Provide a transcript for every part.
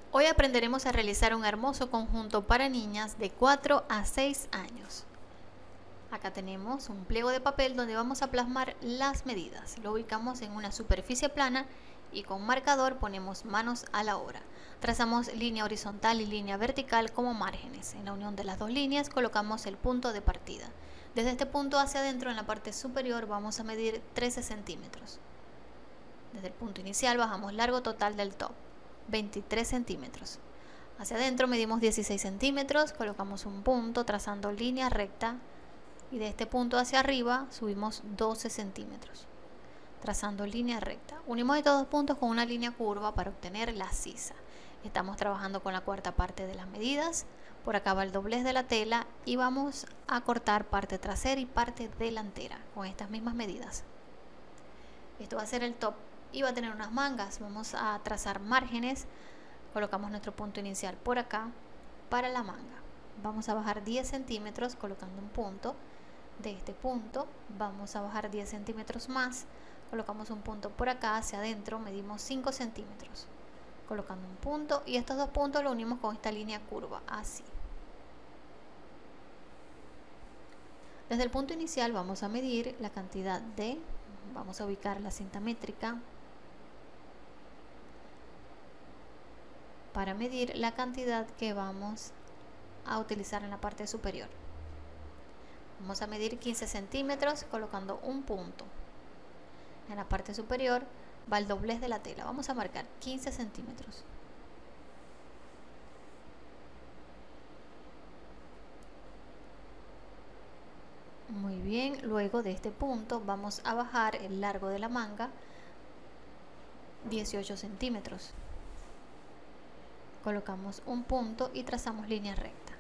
Hoy aprenderemos a realizar un hermoso conjunto para niñas de 4 a 6 años. Acá tenemos un pliego de papel donde vamos a plasmar las medidas. Lo ubicamos en una superficie plana y con marcador ponemos manos a la obra. Trazamos línea horizontal y línea vertical como márgenes. En la unión de las dos líneas colocamos el punto de partida. Desde este punto hacia adentro en la parte superior vamos a medir 13 centímetros. Desde el punto inicial bajamos largo total del top, 23 centímetros. Hacia adentro medimos 16 centímetros, colocamos un punto trazando línea recta y de este punto hacia arriba subimos 12 centímetros, trazando línea recta. Unimos estos dos puntos con una línea curva para obtener la sisa. Estamos trabajando con la cuarta parte de las medidas. Por acá va el doblez de la tela y vamos a cortar parte trasera y parte delantera con estas mismas medidas. Esto va a ser el top y va a tener unas mangas. Vamos a trazar márgenes. Colocamos nuestro punto inicial por acá para la manga. Vamos a bajar 10 centímetros colocando un punto. De este punto vamos a bajar 10 centímetros más. Colocamos un punto por acá hacia adentro, medimos 5 centímetros. Colocando un punto y estos dos puntos los unimos con esta línea curva, así. Desde el punto inicial vamos a medir la cantidad vamos a ubicar la cinta métrica para medir la cantidad que vamos a utilizar en la parte superior. Vamos a medir 15 centímetros colocando un punto. En la parte superior va el doblez de la tela. Vamos a marcar 15 centímetros. Muy bien, luego de este punto vamos a bajar el largo de la manga 18 centímetros. Colocamos un punto y trazamos línea recta.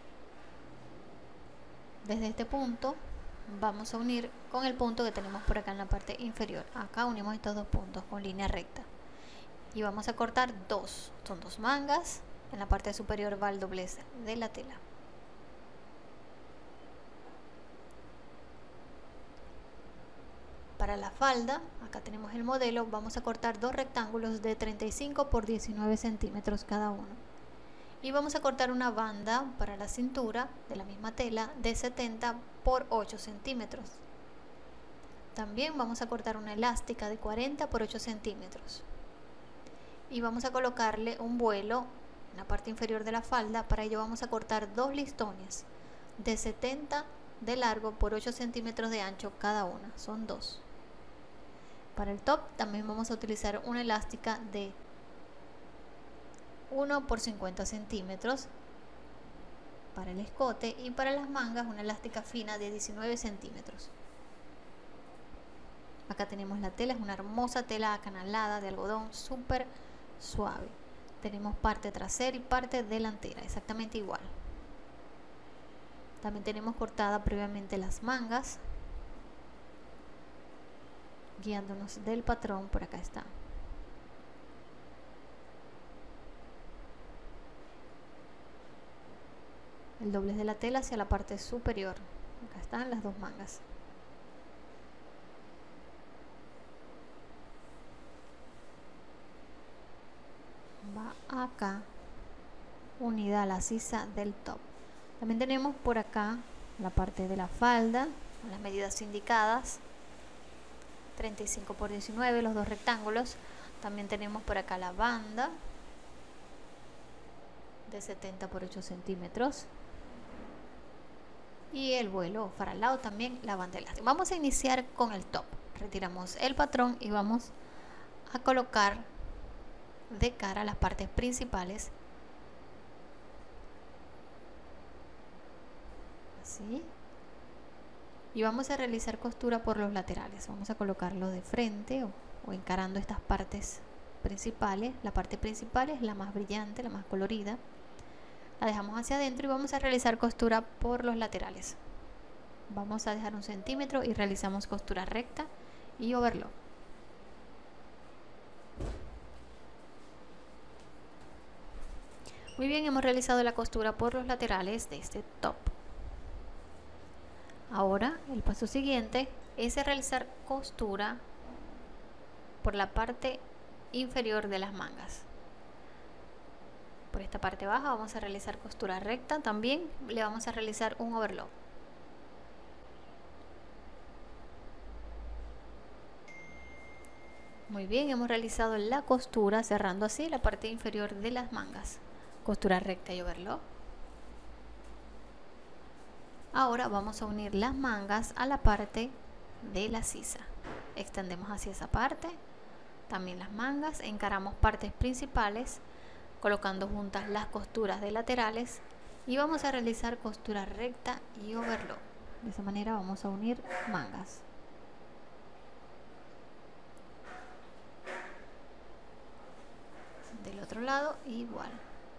Desde este punto vamos a unir con el punto que tenemos por acá en la parte inferior. Acá unimos estos dos puntos con línea recta y vamos a cortar son dos mangas. En la parte superior va el doblez de la tela. Para la falda, acá tenemos el modelo, vamos a cortar dos rectángulos de 35 por 19 centímetros cada uno. Y vamos a cortar una banda para la cintura de la misma tela de 70 por 8 centímetros. También vamos a cortar una elástica de 40 por 8 centímetros. Y vamos a colocarle un vuelo en la parte inferior de la falda. Para ello vamos a cortar dos listones de 70 de largo por 8 centímetros de ancho cada una. Son dos. Para el top también vamos a utilizar una elástica de 1 por 50 centímetros para el escote y para las mangas una elástica fina de 19 centímetros. Acá tenemos la tela, es una hermosa tela acanalada de algodón súper suave. Tenemos parte trasera y parte delantera, exactamente igual. También tenemos cortada previamente las mangas, guiándonos del patrón. Por acá está. El doblez de la tela hacia la parte superior. Acá están las dos mangas. Va acá, unida a la sisa del top. También tenemos por acá la parte de la falda, con las medidas indicadas, 35 por 19, los dos rectángulos. También tenemos por acá la banda de 70 por 8 centímetros. Y el vuelo faralado también la banda elástica. Vamos a iniciar con el top. Retiramos el patrón y vamos a colocar de cara a las partes principales. Así. Y vamos a realizar costura por los laterales. Vamos a colocarlo de frente o encarando estas partes principales. La parte principal es la más brillante, la más colorida. La dejamos hacia adentro y vamos a realizar costura por los laterales. Vamos a dejar 1 centímetro y realizamos costura recta y overlock. Muy bien, hemos realizado la costura por los laterales de este top. Ahora el paso siguiente es realizar costura por la parte inferior de las mangas. Por esta parte baja vamos a realizar costura recta, también le vamos a realizar un overlock. Muy bien, hemos realizado la costura cerrando así la parte inferior de las mangas. Costura recta y overlock. Ahora vamos a unir las mangas a la parte de la sisa. Extendemos hacia esa parte, también las mangas, encaramos partes principales, colocando juntas las costuras de laterales y vamos a realizar costura recta y overlock. De esa manera vamos a unir mangas. Del otro lado igual.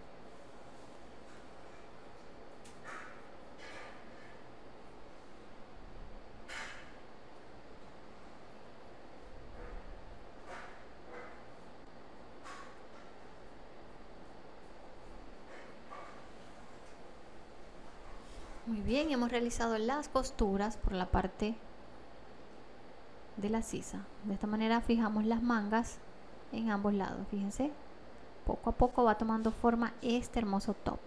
Muy bien, hemos realizado las costuras por la parte de la sisa. De esta manera fijamos las mangas en ambos lados. Fíjense, poco a poco va tomando forma este hermoso top.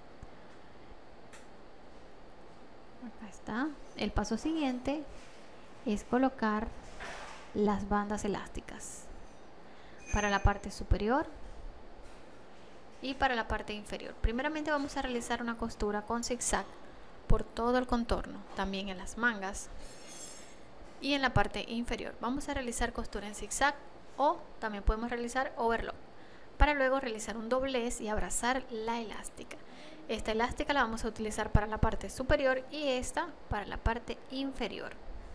Acá está. El paso siguiente es colocar las bandas elásticas para la parte superior y para la parte inferior. Primeramente vamos a realizar una costura con zigzag por todo el contorno, también en las mangas y en la parte inferior. Vamos a realizar costura en zigzag o también podemos realizar overlock para luego realizar un doblez y abrazar la elástica. Esta elástica la vamos a utilizar para la parte superior y esta para la parte inferior.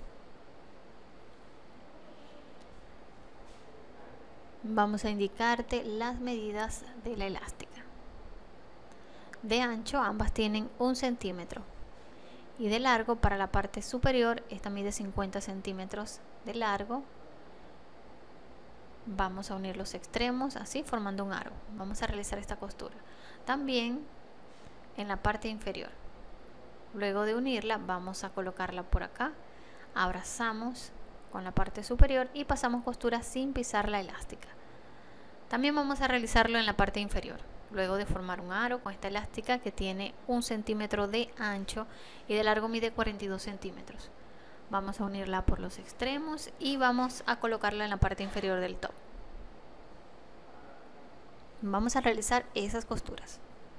Vamos a indicarte las medidas de la elástica. De ancho ambas tienen 1 centímetro y de largo para la parte superior esta mide 50 centímetros de largo. Vamos a unir los extremos así formando un aro. Vamos a realizar esta costura también en la parte inferior. Luego de unirla vamos a colocarla por acá, abrazamos con la parte superior y pasamos costura sin pisar la elástica. También vamos a realizarlo en la parte inferior. Luego de formar un aro con esta elástica que tiene 1 centímetro de ancho y de largo mide 42 centímetros. Vamos a unirla por los extremos y vamos a colocarla en la parte inferior del top. Vamos a realizar esas costuras.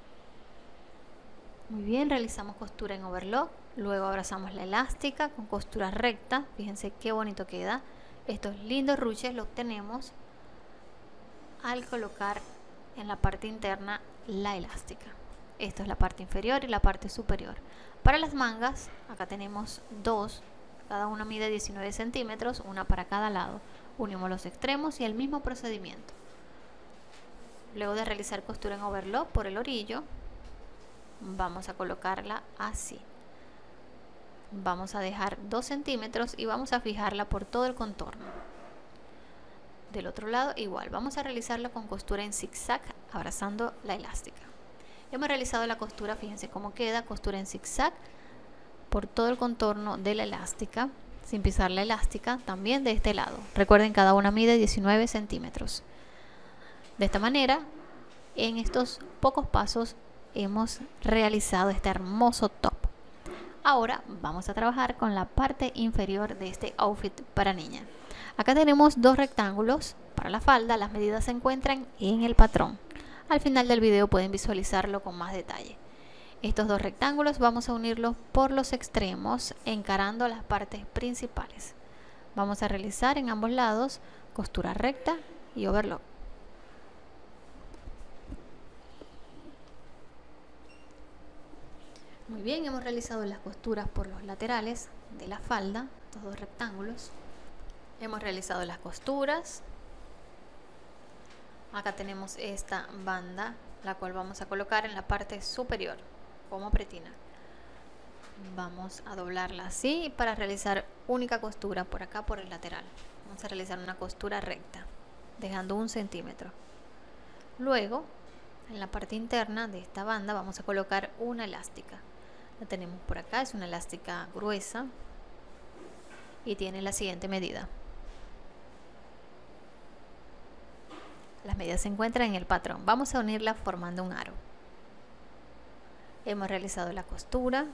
Muy bien, realizamos costura en overlock, luego abrazamos la elástica con costura recta. Fíjense qué bonito queda. Estos lindos ruches los obtenemos al colocar en la parte interna la elástica. Esto es la parte inferior y la parte superior. Para las mangas, acá tenemos dos, cada una mide 19 centímetros, una para cada lado. Unimos los extremos y el mismo procedimiento. Luego de realizar costura en overlock por el orillo, vamos a colocarla así. Vamos a dejar 2 centímetros y vamos a fijarla por todo el contorno. Del otro lado igual, vamos a realizarla con costura en zigzag, abrazando la elástica. Hemos realizado la costura, fíjense cómo queda, costura en zigzag por todo el contorno de la elástica, sin pisar la elástica, también de este lado. Recuerden, cada una mide 19 centímetros. De esta manera, en estos pocos pasos, hemos realizado este hermoso top. Ahora vamos a trabajar con la parte inferior de este outfit para niña. Acá tenemos dos rectángulos para la falda, las medidas se encuentran en el patrón. Al final del video pueden visualizarlo con más detalle. Estos dos rectángulos vamos a unirlos por los extremos, encarando las partes principales. Vamos a realizar en ambos lados costura recta y overlock. Muy bien, hemos realizado las costuras por los laterales de la falda, estos dos rectángulos. Hemos realizado las costuras. Acá tenemos esta banda, la cual vamos a colocar en la parte superior como pretina. Vamos a doblarla así para realizar única costura por acá por el lateral. Vamos a realizar una costura recta, dejando 1 centímetro. Luego, en la parte interna de esta banda vamos a colocar una elástica. La tenemos por acá, es una elástica gruesa y tiene la siguiente medida. Las medidas se encuentran en el patrón. Vamos a unirlas formando un aro. Hemos realizado la costura.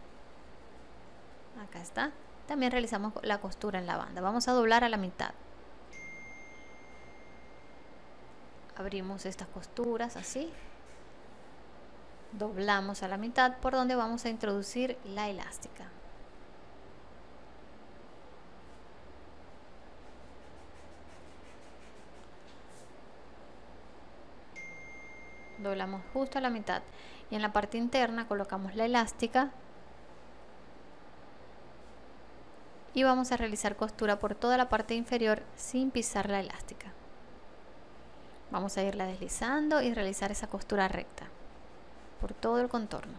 Acá está. También realizamos la costura en la banda. Vamos a doblar a la mitad. Abrimos estas costuras así. Doblamos a la mitad por donde vamos a introducir la elástica. Doblamos justo a la mitad y en la parte interna colocamos la elástica y vamos a realizar costura por toda la parte inferior sin pisar la elástica. Vamos a irla deslizando y realizar esa costura recta por todo el contorno.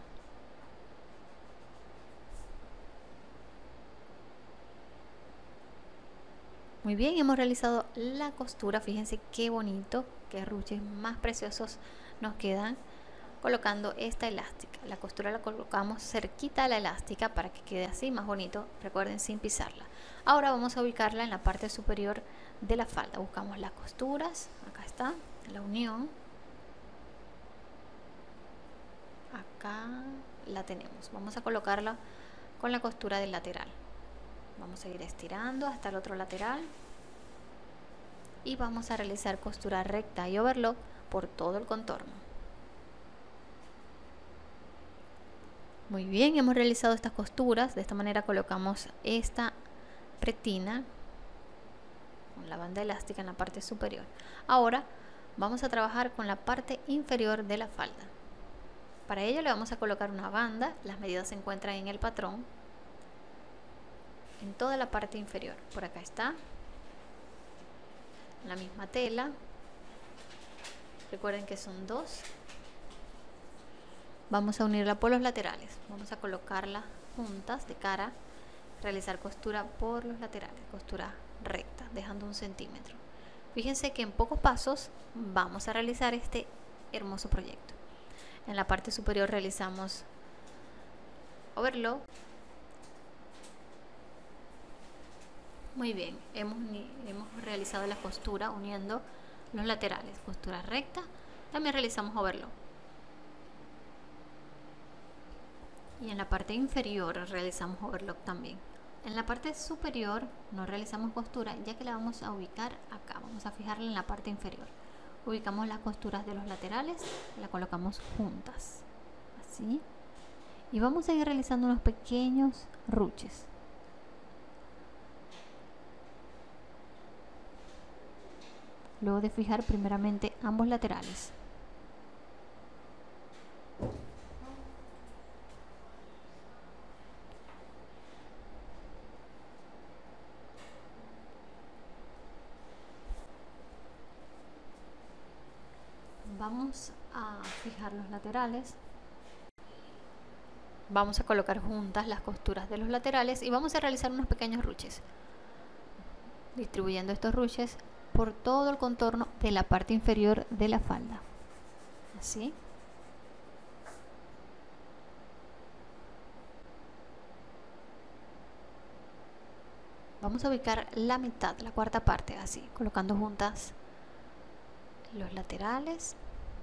Muy bien, hemos realizado la costura. Fíjense qué bonito, qué ruches más preciosos nos quedan colocando esta elástica. La costura la colocamos cerquita a la elástica para que quede así más bonito, recuerden, sin pisarla. Ahora vamos a ubicarla en la parte superior de la falda. Buscamos las costuras, acá está la unión, acá la tenemos. Vamos a colocarla con la costura del lateral. Vamos a ir estirando hasta el otro lateral y vamos a realizar costura recta y overlock por todo el contorno. Muy bien, hemos realizado estas costuras. De esta manera colocamos esta pretina con la banda elástica en la parte superior. Ahora vamos a trabajar con la parte inferior de la falda. Para ello le vamos a colocar una banda. Las medidas se encuentran en el patrón, en toda la parte inferior. Por acá está la misma tela. Recuerden que son dos. Vamos a unirla por los laterales. Vamos a colocarla juntas de cara, realizar costura por los laterales, costura recta, dejando 1 centímetro. Fíjense que en pocos pasos vamos a realizar este hermoso proyecto. En la parte superior realizamos overlock. Muy bien, hemos realizado la costura uniendo los laterales, costura recta. También realizamos overlock. Y en la parte inferior realizamos overlock también. En la parte superior no realizamos costura, ya que la vamos a ubicar acá. Vamos a fijarla en la parte inferior. Ubicamos las costuras de los laterales, la colocamos juntas, así. Y vamos a ir realizando unos pequeños ruches. Luego de fijar primeramente ambos laterales. Vamos a fijar los laterales. Vamos a colocar juntas las costuras de los laterales y vamos a realizar unos pequeños ruches, distribuyendo estos ruches por todo el contorno de la parte inferior de la falda, así. Vamos a ubicar la mitad, la cuarta parte, así, colocando juntas los laterales.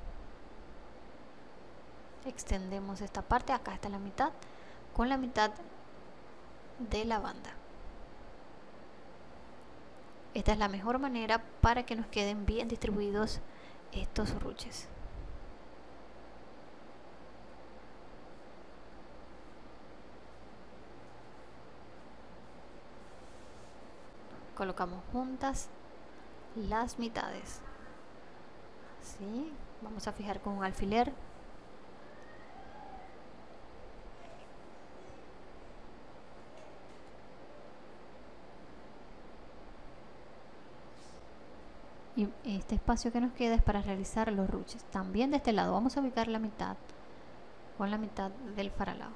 Extendemos esta parte, acá está la mitad, con la mitad de la banda. Esta es la mejor manera para que nos queden bien distribuidos estos ruches. Colocamos juntas las mitades, así. Vamos a fijar con un alfiler. Y este espacio que nos queda es para realizar los ruches. También de este lado vamos a ubicar la mitad con la mitad del faralao.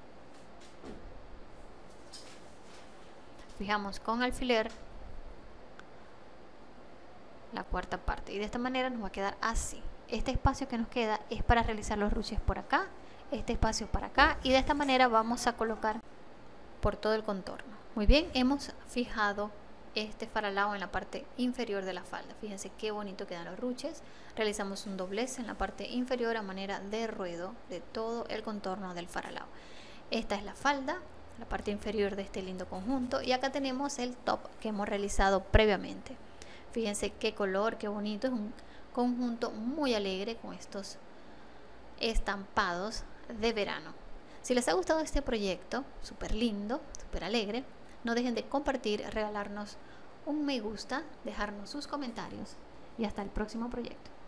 Fijamos con alfiler la cuarta parte, y de esta manera nos va a quedar así. Este espacio que nos queda es para realizar los ruches por acá, este espacio para acá, y de esta manera vamos a colocar por todo el contorno. Muy bien, hemos fijado este faralao en la parte inferior de la falda. Fíjense qué bonito quedan los ruches. Realizamos un doblez en la parte inferior a manera de ruedo de todo el contorno del faralao. Esta es la falda, la parte inferior de este lindo conjunto, y acá tenemos el top que hemos realizado previamente. Fíjense qué color, qué bonito, es un conjunto muy alegre con estos estampados de verano. Si les ha gustado este proyecto, súper lindo, súper alegre, no dejen de compartir, regalarnos un me gusta, dejarnos sus comentarios, y hasta el próximo proyecto.